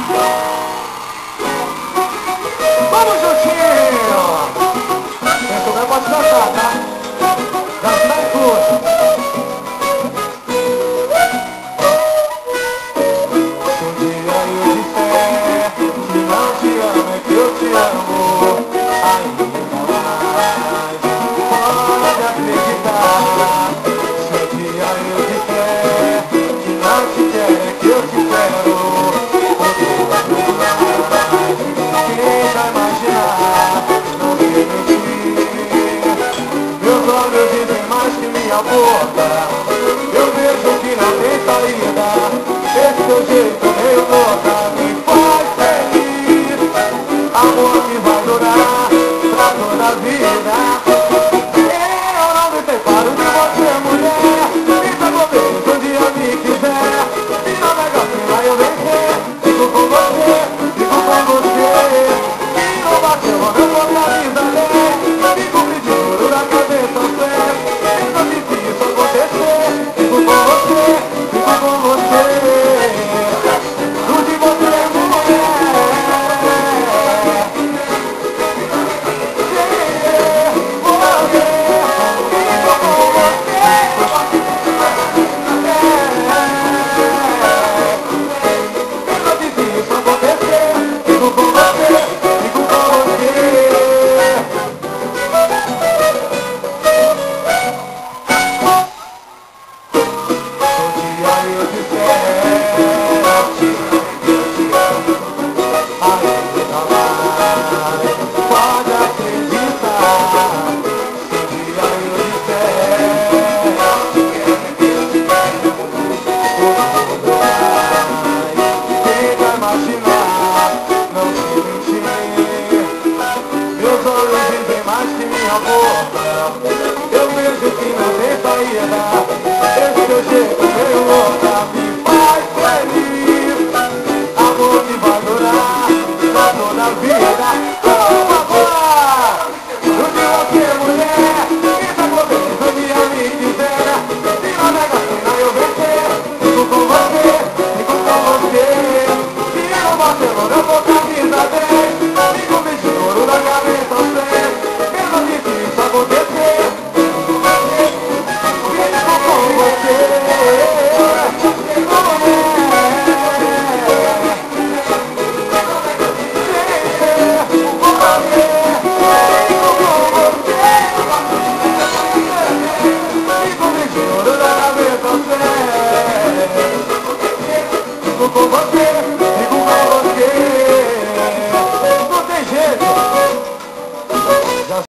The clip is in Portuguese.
Vamos juntinho! Quem souber pode cantar, tá? Dançar e tudo. Se um dia eu disser que não te amo, é que eu te amo ainda mais. Pode acreditar. Se um dia eu disser que não te quero, é que eu te quero. Tenta imaginar, não me mentir. Meus olhos dizem mais que minha boca. Eu vejo que não tem saída. Esse teu jeito meio louca me faz feliz. Amor que vai durar pra toda a vida. Eu não me separo de você, mulher. Me pegou bem se um dia me quiser. E na Mega Sena eu vencer. Fico com você, fico com você. E no Barcelona eu vou camisa 10. Fico pedindo da cabeça aos pés. Pensa se isso acontecer. Fico com você, fico com você. Tudo de você é mulher. Eu vejo que não tem saída. Esse teu jeito meio louca me faz feliz. Amor que vai durar pra toda a vida. Por favor, no de você, mulher. Quem tá comigo, se um dia me quiser. Se na Mega Sena eu vencer, fico com você, fico com você. Se no Barcelona eu vou camisa 10. Fico vestindo ouro da cabeça aos pés. Mesmo que isso acontecer, fico com você. Fico com você.